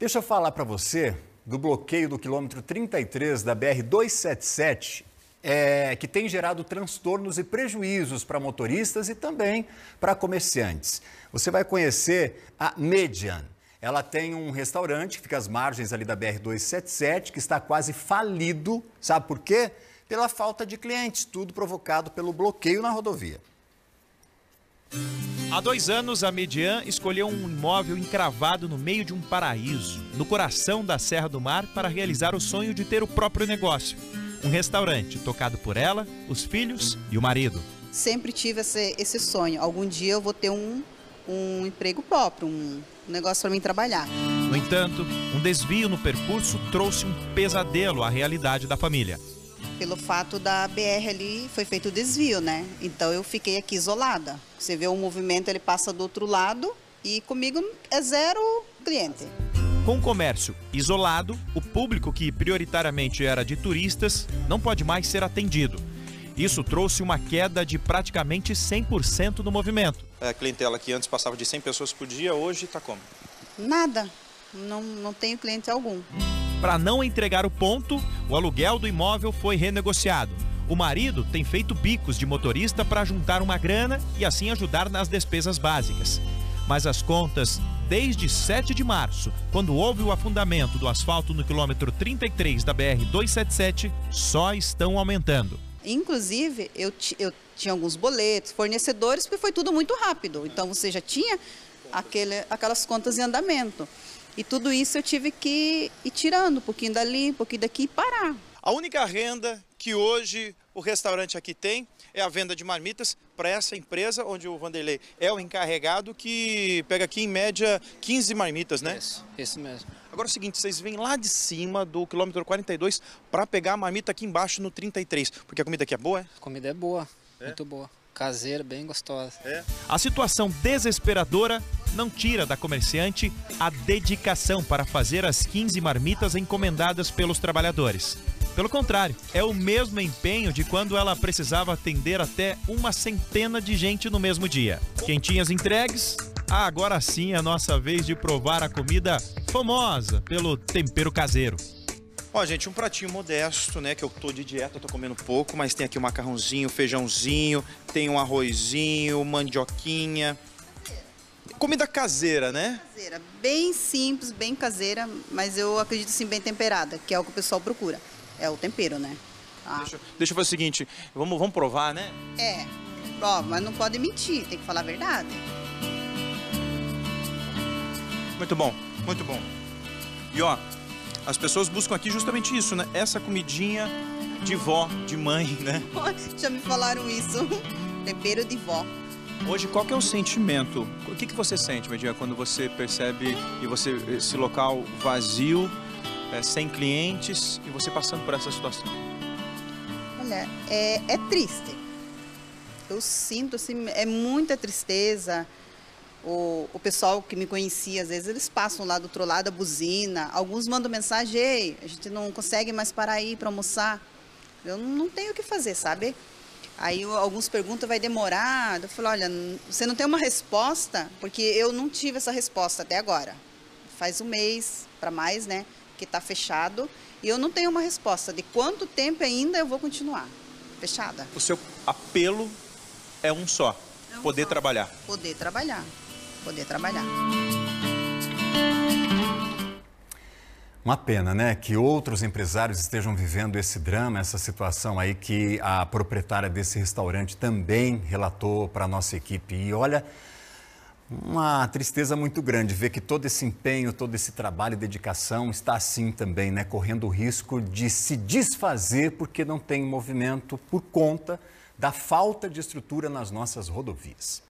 Deixa eu falar para você do bloqueio do quilômetro 33 da BR-277, que tem gerado transtornos e prejuízos para motoristas e também para comerciantes. Você vai conhecer a Median. Ela tem um restaurante que fica às margens ali da BR-277, que está quase falido. Sabe por quê? Pela falta de clientes, tudo provocado pelo bloqueio na rodovia. Há 2 anos, a Median escolheu um imóvel encravado no meio de um paraíso, no coração da Serra do Mar, para realizar o sonho de ter o próprio negócio. Um restaurante tocado por ela, os filhos e o marido. Sempre tive esse sonho. Algum dia eu vou ter um emprego próprio, um negócio para mim trabalhar. No entanto, um desvio no percurso trouxe um pesadelo à realidade da família. Pelo fato da BR ali, foi feito o desvio, né? Então eu fiquei aqui isolada. Você vê o movimento, ele passa do outro lado e comigo é 0 cliente. Com o comércio isolado, o público que prioritariamente era de turistas não pode mais ser atendido. Isso trouxe uma queda de praticamente 100% no movimento. A clientela que antes passava de 100 pessoas por dia, hoje está como? Nada, não tenho cliente algum. Para não entregar o ponto, o aluguel do imóvel foi renegociado. O marido tem feito bicos de motorista para juntar uma grana e assim ajudar nas despesas básicas. Mas as contas, desde 7 de março, quando houve o afundamento do asfalto no quilômetro 33 da BR-277, só estão aumentando. Inclusive, eu tinha alguns boletos, fornecedores, porque foi tudo muito rápido. Então você já tinha aquelas contas em andamento. E tudo isso eu tive que ir tirando, um pouquinho dali, um pouquinho daqui e parar. A única renda que hoje o restaurante aqui tem é a venda de marmitas para essa empresa, onde o Vanderlei é o encarregado, que pega aqui em média 15 marmitas, né? Isso mesmo. Agora é o seguinte, vocês vêm lá de cima do quilômetro 42 para pegar a marmita aqui embaixo no 33, porque a comida aqui é boa, é? A comida é boa, muito boa. Caseira, bem gostosa. A situação desesperadora não tira da comerciante a dedicação para fazer as 15 marmitas encomendadas pelos trabalhadores. Pelo contrário, é o mesmo empenho de quando ela precisava atender até 100 de gente no mesmo dia. Quentinhas entregues, agora sim é a nossa vez de provar a comida famosa pelo tempero caseiro. Ó, gente, um pratinho modesto, né, que eu tô de dieta, eu tô comendo pouco, mas tem aqui o macarrãozinho, feijãozinho, tem um arrozinho, mandioquinha. Comida caseira, né? Caseira, bem simples, bem caseira, mas eu acredito sim bem temperada, que é o que o pessoal procura. É o tempero, né? Deixa eu fazer o seguinte, vamos provar, né? Ó, mas não pode mentir, tem que falar a verdade. Muito bom, muito bom. E ó, as pessoas buscam aqui justamente isso, né? Essa comidinha de vó, de mãe, né? Já me falaram isso. Tempero de vó. Hoje, qual que é o sentimento? O que você sente, Median, quando você percebe esse local vazio, sem clientes e você passando por essa situação? Olha, é triste. Eu sinto, assim, é muita tristeza. O pessoal que me conhecia, às vezes, eles passam lá do outro lado da buzina. Alguns mandam mensagem, ei, a gente não consegue mais parar aí para almoçar. Eu não tenho o que fazer, sabe? Aí alguns perguntam, vai demorar? Eu falo, olha, você não tem uma resposta? Porque eu não tive essa resposta até agora. Faz 1 mês para mais, né, que está fechado. E eu não tenho uma resposta de quanto tempo ainda eu vou continuar fechada. O seu apelo é um só, poder trabalhar. Poder trabalhar. Poder trabalhar. Uma pena, né, que outros empresários estejam vivendo esse drama, essa situação aí que a proprietária desse restaurante também relatou para a nossa equipe. E olha, uma tristeza muito grande ver que todo esse empenho, todo esse trabalho e dedicação está assim também, né, correndo o risco de se desfazer porque não tem movimento por conta da falta de estrutura nas nossas rodovias.